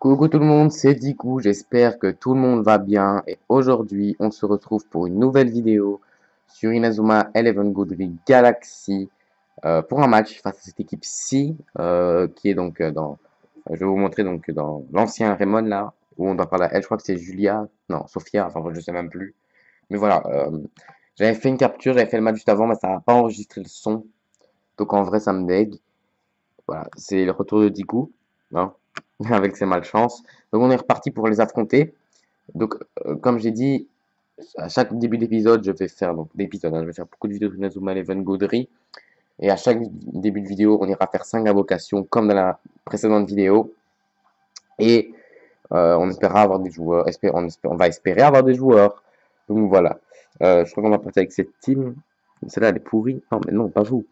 Coucou tout le monde, c'est Dikou, j'espère que tout le monde va bien et aujourd'hui on se retrouve pour une nouvelle vidéo sur Inazuma Eleven Goodry Galaxy pour un match face à cette équipe-ci qui est donc je vais vous montrer donc dans l'ancien Raymond là où on doit parler à elle, je crois que c'est Julia, non Sophia, enfin je sais même plus, mais voilà, j'avais fait une capture, j'avais fait le match juste avant mais ça n'a pas enregistré le son, donc en vrai ça me dégue. Voilà, c'est le retour de Dikou, hein, avec ses malchances. Donc on est reparti pour les affronter. Donc comme j'ai dit, à chaque début d'épisode, je vais faire donc d'épisode, je vais faire beaucoup de vidéos de Inazuma Eleven Gaudry. Et à chaque début de vidéo, on ira faire 5 invocations comme dans la précédente vidéo. Et on espérera avoir des joueurs. On va espérer avoir des joueurs. Donc voilà. Je crois qu'on va partir avec cette team. Celle-là, elle est pourrie. Non, mais non, pas vous.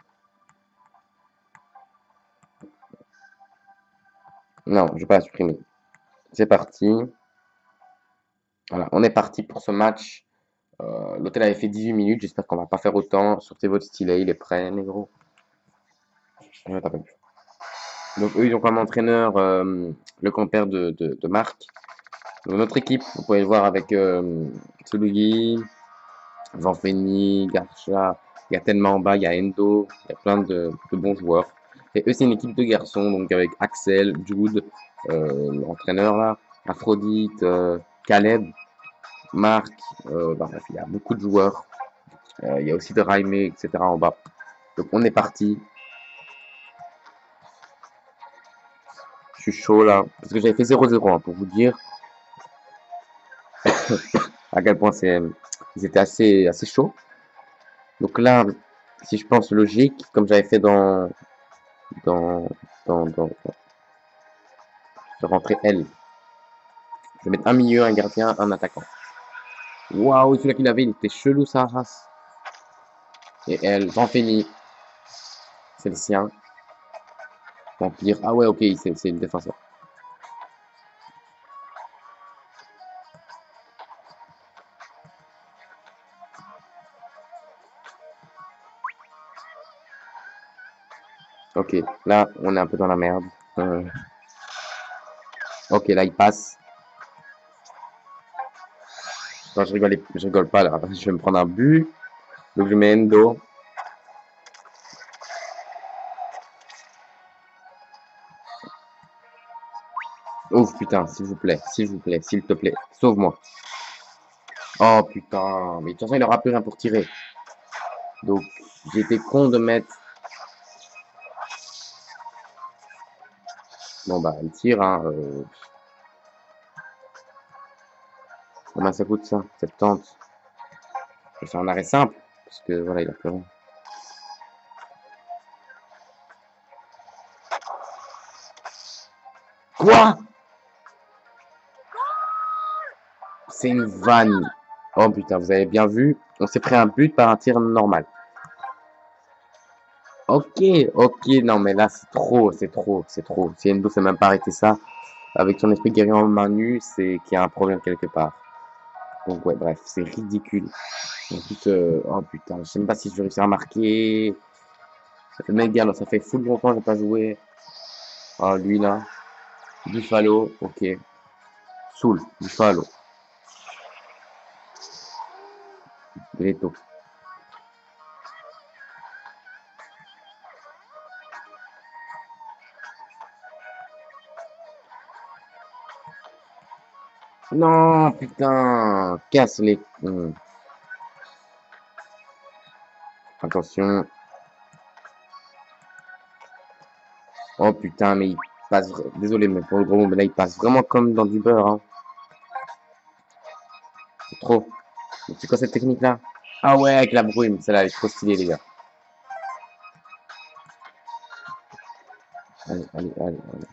Non, je vais pas la supprimer. C'est parti. Voilà, on est parti pour ce match. L'hôtel avait fait 18 minutes, j'espère qu'on va pas faire autant. Sortez votre stylet, il est prêt, négro. Je t'appelle plus. Donc eux, ils ont comme entraîneur le compère de Marc. Donc, notre équipe, vous pouvez le voir avec Tsurugi, Vanfeni, Garcha. Il y a tellement en bas, il y a Endo, il y a plein de bons joueurs. Et eux, c'est une équipe de garçons, donc avec Axel, Jude, l'entraîneur là, Aphrodite, Caleb, Marc, bref, il y a beaucoup de joueurs. Il y a aussi de Raime, etc. en bas. Donc on est parti. Je suis chaud là. Parce que j'avais fait 0-0 hein, pour vous dire à quel point ils étaient assez chauds. Donc là, si je pense logique, comme j'avais fait dans, je rentrais L. Je vais mettre un milieu, un gardien, un attaquant. Waouh, celui-là qu'il avait, il était chelou sa race. Et L, j'en finis. C'est le sien. Vampire. Ah ouais, ok, c'est le défenseur. Ok, là, on est un peu dans la merde. Ok, là, il passe. Non, je rigole pas là. Je vais me prendre un but. Donc, je mets Endo. Ouf, putain, s'il vous plaît, s'il te plaît, sauve-moi. Oh putain, mais de toute façon, il aura plus rien pour tirer. Donc, j'ai été con de mettre. Bon, bah, il tire, hein. Combien ça coûte ça? 70. Je vais faire un arrêt simple. Parce que voilà, il a plus rien. Quoi? C'est une vanne. Oh putain, vous avez bien vu. On s'est pris un but par un tir normal. Ok, ok, non mais là c'est trop, c'est trop, c'est trop. Si Endo s'est même pas arrêté ça, avec son esprit guerrier en main nue, c'est qu'il y a un problème quelque part. Donc ouais, bref, c'est ridicule. En plus, oh putain, je sais même pas si je vais réussir à marquer. Ça fait méga, là, ça fait full longtemps que j'ai pas joué. Oh, lui là. Buffalo, ok. Soul, Buffalo. Gretto. Non, putain. Casse les... Attention. Oh putain, mais il passe... Désolé, mais pour le gros mot, mais là, il passe vraiment comme dans du beurre, hein. C'est trop. C'est quoi cette technique-là? Ah ouais, avec la brume. Celle-là, elle est trop stylée, les gars. Allez, allez, allez, allez.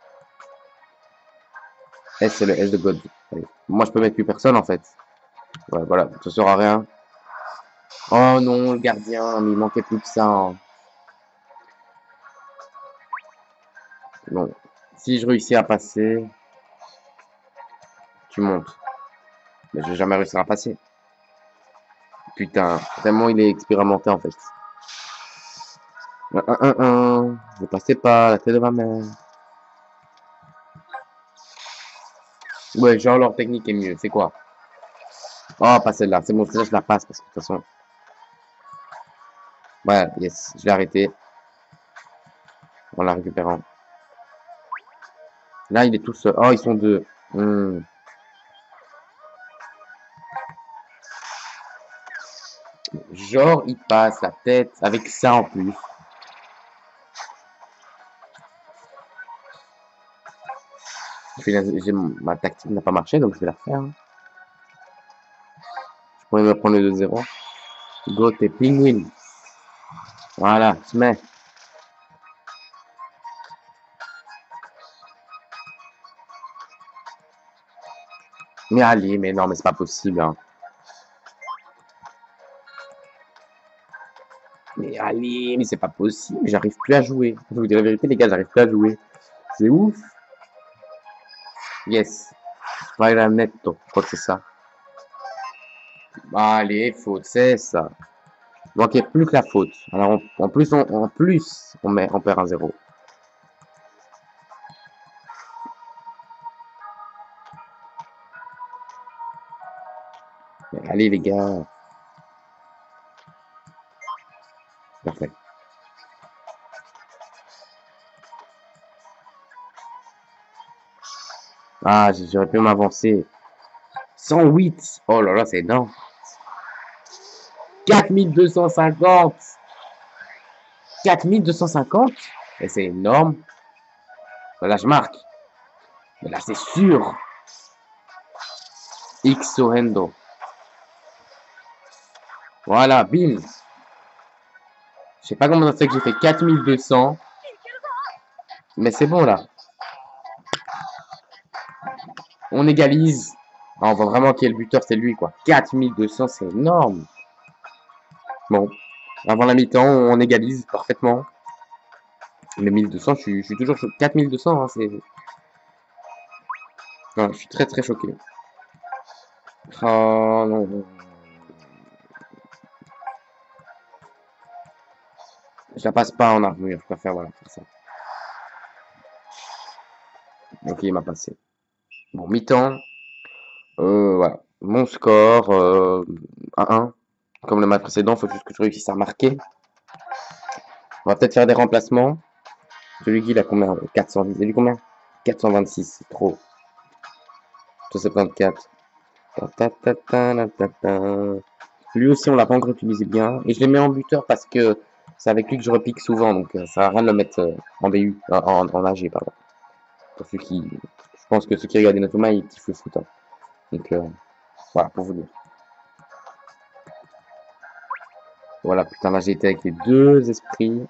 S, c'est le S de God. Allez. Moi, je peux mettre plus personne, en fait. Ouais, voilà, ça sert à rien. Oh non, le gardien, mais il manquait plus que ça, hein. Bon, si je réussis à passer, tu montes. Mais je vais jamais réussir à passer. Putain, tellement il est expérimenté en fait. Ne passez pas, la tête de ma mère. Ouais, genre leur technique est mieux. C'est quoi? Oh, pas celle-là. C'est bon, celle-là, je la passe parce que de toute façon. Ouais, yes, je l'ai arrêté en la récupérant. Là, il est tout seul. Oh, ils sont deux. Hmm. Genre, il passe la tête avec ça en plus. Ma tactique n'a pas marché, donc je vais la refaire. Hein. Je pourrais me prendre le 2-0. Go, t'es penguin. Voilà, tu mets. Mais allez, mais non, mais c'est pas possible. Hein. Mais allez, mais c'est pas possible. J'arrive plus à jouer. Je vous dis la vérité, les gars, j'arrive plus à jouer. C'est ouf. Yes. Spider Netto. Je crois que c'est ça. Allez, faute, c'est ça. Il manquait plus que la faute. Alors, en plus, on perd un 0. Allez, les gars. Parfait. Ah, j'aurais pu m'avancer. 108. Oh là là, c'est énorme. 4250. 4250. Et c'est énorme. Là, je marque. Mais là, c'est sûr. X Sorrento. Voilà, bim. Je sais pas comment ça fait que j'ai fait 4200. Mais c'est bon, là. On égalise. Ah, on voit vraiment qui est le buteur, c'est lui, quoi. 4200, c'est énorme. Bon. Avant la mi-temps, on égalise parfaitement. Mais 1200, je suis toujours choqué. 4200, hein, c'est... Non, je suis très très choqué. Oh non. Je la passe pas en armure, je préfère, voilà, faire ça. Ok, il m'a passé. Bon, mi-temps. Voilà. Mon score, 1-1. Comme le match précédent, faut juste que je réussisse à marquer. On va peut-être faire des remplacements. Celui qui il a combien? 410. Il a combien? 426, c'est trop. 174. Lui aussi, on l'a pas encore utilisé bien. Et je l'ai mis en buteur parce que c'est avec lui que je repique souvent. Donc, ça sert à rien de le mettre en BU, en AG, pardon. Pour ceux qui... Je pense que ceux qui regardent Inazuma, ils kiffent le foot. Hein. Donc, voilà, pour vous dire. Voilà, putain, là, j'ai été avec les deux esprits.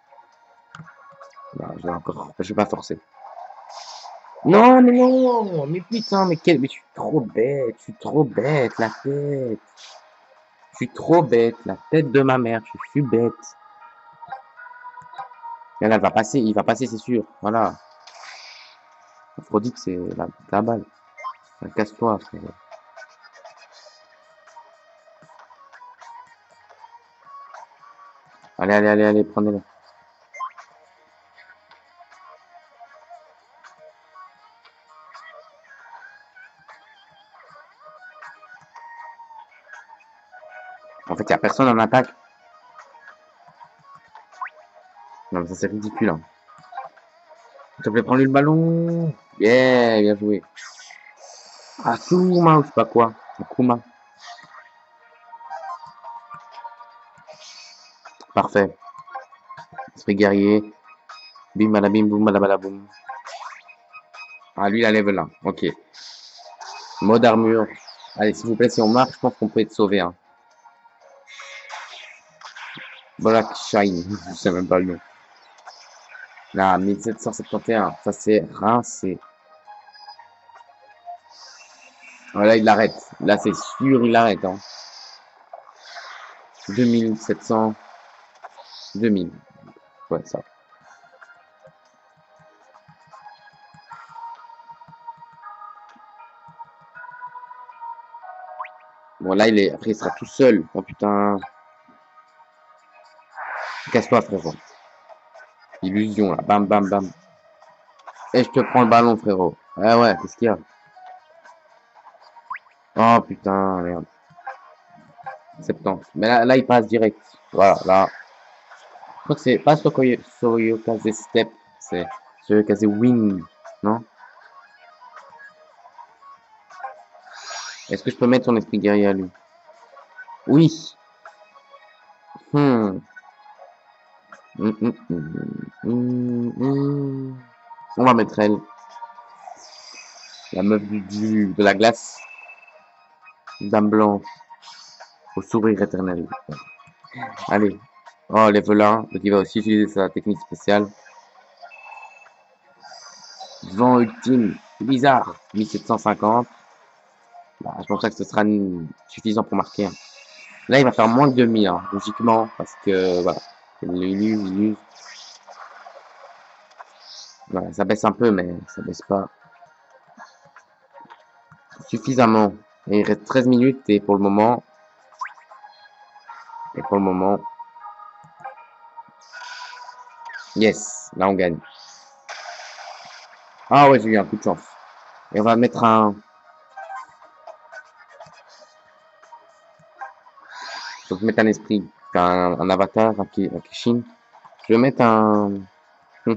Là, je vais pas forcer. Non, mais non, mais putain, mais je suis trop bête, je suis trop bête, la tête. Je suis trop bête, la tête de ma mère, je suis bête. Et là, il va passer, c'est sûr. Voilà. Aphrodite, c'est la balle. Casse-toi, frère. Allez, allez, allez, allez, prenez-le. En fait, il n'y a personne en attaque. Non, mais ça, c'est ridicule. Hein. S'il te plaît, prends-lui le ballon. Yeah, bien joué. Asuma, ou je sais pas quoi. Akuma. Parfait. Esprit guerrier. Bim, balabim, boum, balabalaboum. Ah, lui, il a level 1. Ok. Mode armure. Allez, s'il vous plaît, si on marque, je pense qu'on peut être sauvé. Hein. Black Shine. Je sais même pas le nom. Là, 1771. Ça, c'est rincé. Là, il l'arrête. Là, c'est sûr, il l'arrête. Hein. 2700. 2000. Ouais, ça. Bon, là, après, il sera tout seul. Oh putain. Casse-toi, frérot. Illusion, là. Bam, bam, bam. Et je te prends le ballon, frérot. Ah ouais, qu'est-ce qu'il y a? Oh putain, merde. 70. Mais là, il passe direct. Voilà, là. Je crois que c'est pas Soyokaze Step, c'est Soyokaze Wing, non? Est-ce que je peux mettre son esprit guerrier à lui? Oui. Hmm. On va mettre elle. La meuf de la glace. Dame blanche. Au sourire éternel. Allez. Oh, level 1. Donc il va aussi utiliser sa technique spéciale. Vent ultime. C'est bizarre. 1750. Bah, je pense que ce sera suffisant pour marquer. Là, il va faire moins que 2000, hein, logiquement. Parce que, voilà. Il use. Voilà, ça baisse un peu, mais ça baisse pas suffisamment. Et il reste 13 minutes et pour le moment, yes, là on gagne. Ah ouais, j'ai eu un coup de chance. Et on va mettre un... Faut que je mette un esprit, un avatar, un Kishin. Je vais mettre un... Je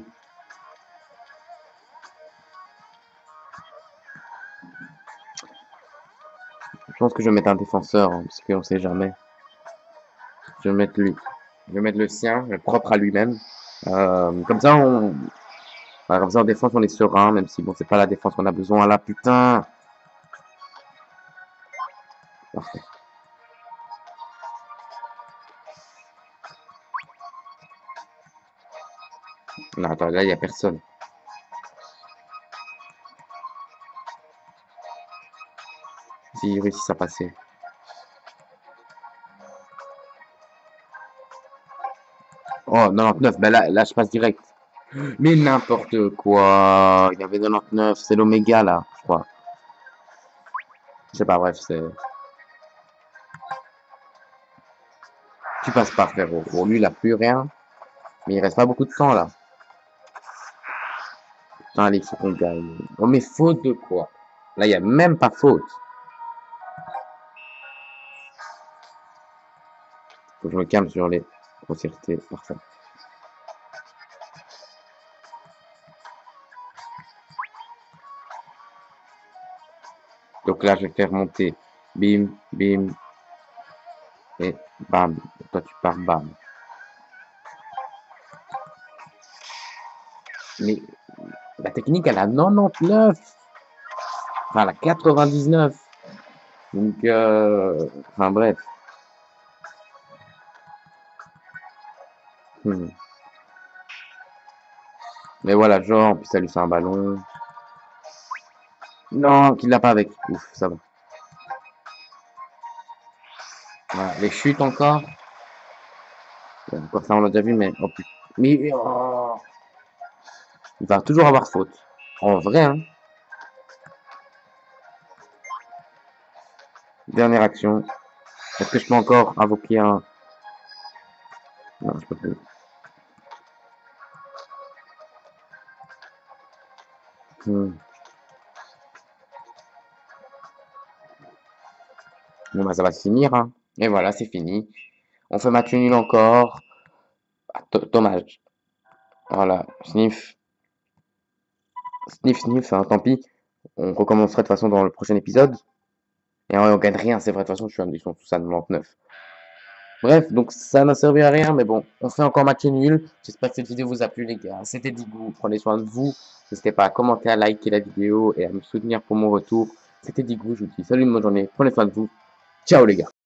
pense que je vais mettre un défenseur, hein, parce qu'on sait jamais. Je vais mettre lui. Je vais mettre le sien, le propre à lui-même. Comme ça, voilà, comme ça, en défense, on est serein, même si, bon, c'est pas la défense qu'on a besoin, là, putain. Parfait. Non, attends, là, il y a personne. S'ils réussissent à passer. Oh, 99, ben là, je passe direct. Mais n'importe quoi. Il y avait 99, c'est l'oméga, là, je crois. Je sais pas, bref, c'est... Tu passes pas, frérot. Bon, lui, il a plus rien. Mais il reste pas beaucoup de temps, là. Putain, allez, il faut qu'on gagne. Oh, mais faute de quoi? Là, il y a même pas faute. Faut que je me calme sur les grossièretés. Parfait. Donc là, je vais faire monter. Bim, bim. Et bam. Et toi, tu pars bam. Mais la technique, elle a 99. Enfin, elle a 99. Donc, enfin, bref. Hmm. Mais voilà, genre, puis ça lui fait un ballon. Non, qu'il l'a pas avec. Ouf, ça va. Voilà, les chutes encore. Encore ça, on l'a déjà vu, mais... Oh, putain. Mais... oh, il va toujours avoir faute. En vrai, hein. Dernière action. Est-ce que je peux encore invoquer un... Non, je peux plus. Hmm. Bon, bah, ça va se finir, hein. Et voilà, c'est fini. On fait match nul encore. Ah, dommage. Voilà, sniff. Sniff, sniff, hein, tant pis. On recommencerait de toute façon dans le prochain épisode. Et on gagne rien, c'est vrai, de toute façon, ils sont tous à 99. Bref, donc ça n'a servi à rien, mais bon, on fait encore match nul. J'espère que cette vidéo vous a plu, les gars. C'était Digou, prenez soin de vous. N'hésitez pas à commenter, à liker la vidéo et à me soutenir pour mon retour. C'était Digou, je vous dis salut, bonne journée, prenez soin de vous. Ciao, les gars.